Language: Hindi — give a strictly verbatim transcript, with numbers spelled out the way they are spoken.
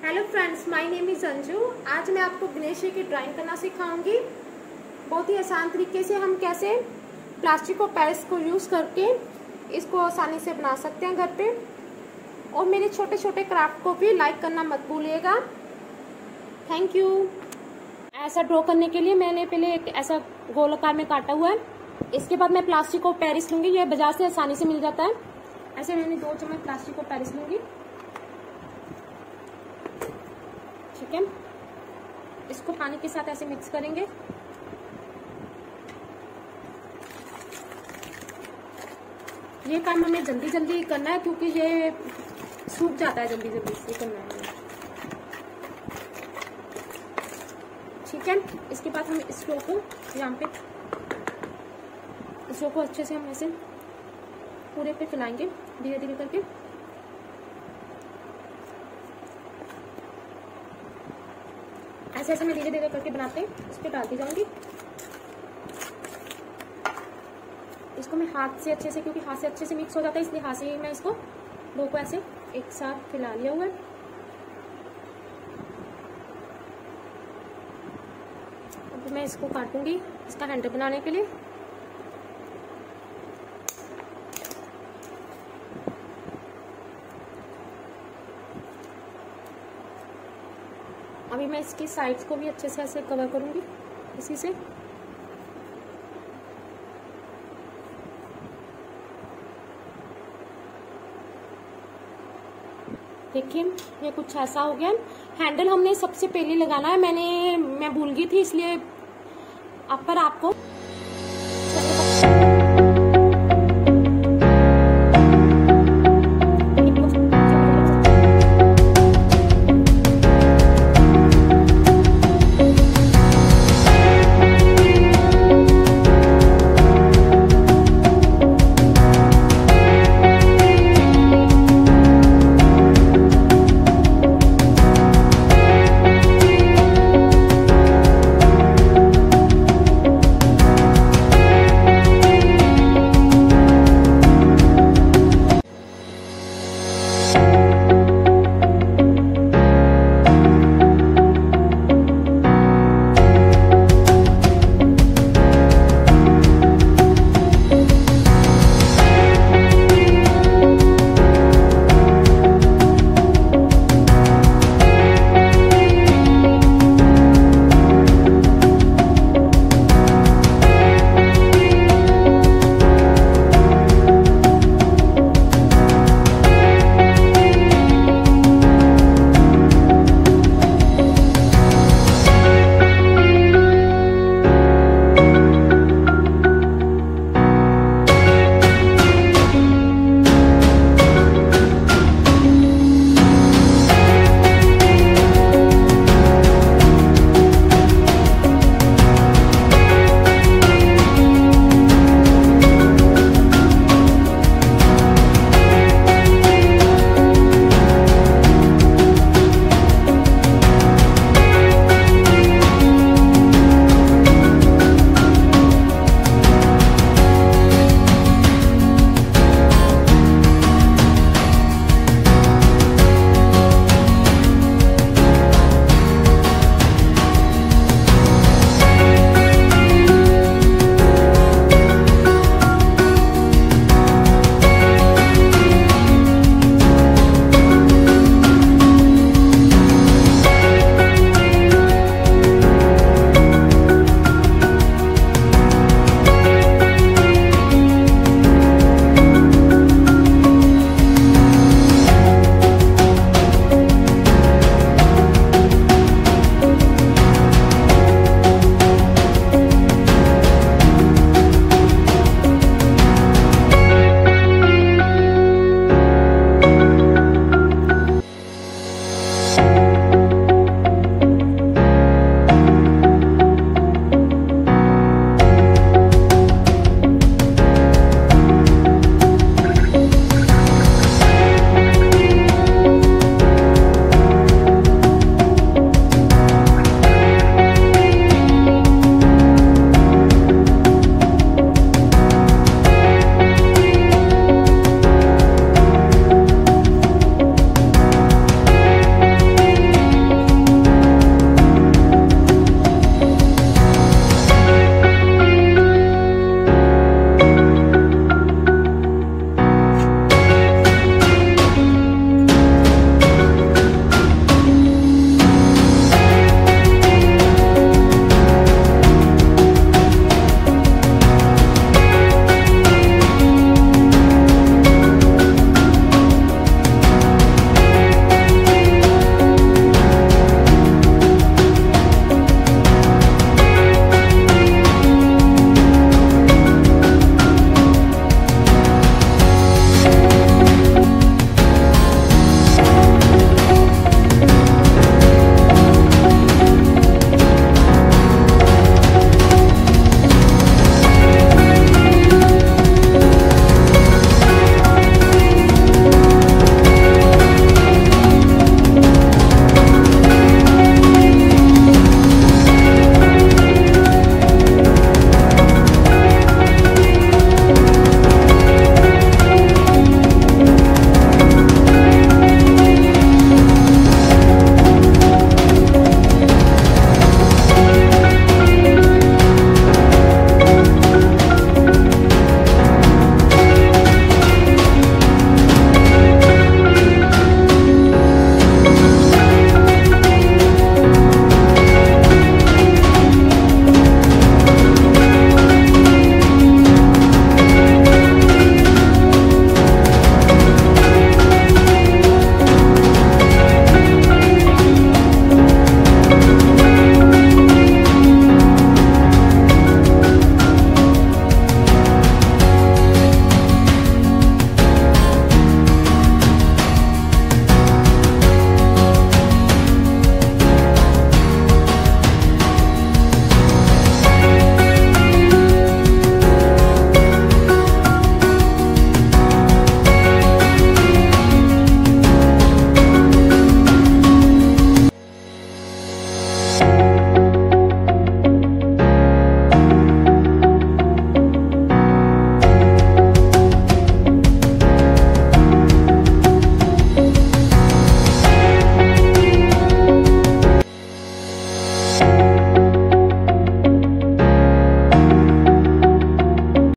Hello friends, my name is Anju. आज मैं आपको गणेश की ड्राइंग करना सिखाऊंगी। बहुत ही आसान तरीके से हम कैसे प्लास्टिक और पेरिस को यूज करके इसको आसानी से बना सकते हैं घर पे। और मेरे छोटे छोटे क्राफ्ट को भी लाइक करना मत भूलिएगा। Thank you. ऐसा ड्रॉ करने के लिए मैंने पहले एक ऐसा गोल आकार में काटा हुआ है। इसके बाद मैं प्लास्टिक और पेरिस लूंगी। यह बाजार से आसानी से मिल जाता है। ऐसे मैंने दो चम्मच प्लास्टिक और पेरिस लूंगी। ठीक है, इसको पानी के साथ ऐसे मिक्स करेंगे। ये काम हमें जल्दी जल्दी करना है क्योंकि ये सूख जाता है जल्दी जल्दी से करना है। ठीक है, इसके बाद हम इस रो को यहाँ पे इस रो को अच्छे से हम ऐसे पूरे पे फैलाएंगे धीरे धीरे करके। ऐसे ऐसे मैं धीरे धीरे करके बनाते हैं। इस पे डालती जाऊंगी। इसको मैं हाथ से अच्छे से, क्योंकि हाथ से अच्छे से मिक्स हो जाता है, इसलिए हाथ से ही मैं इसको दो को ऐसे एक साथ फैला लिया हुआ है। अब मैं इसको काटूंगी इसका हैंडल बनाने के लिए। अभी मैं इसकी साइड्स को भी अच्छे से ऐसे कवर करूंगी इसी से। देखिए ये कुछ ऐसा हो गया। हैंडल हमने सबसे पहले लगाना है। मैंने मैं भूल गई थी, इसलिए अब पर आपको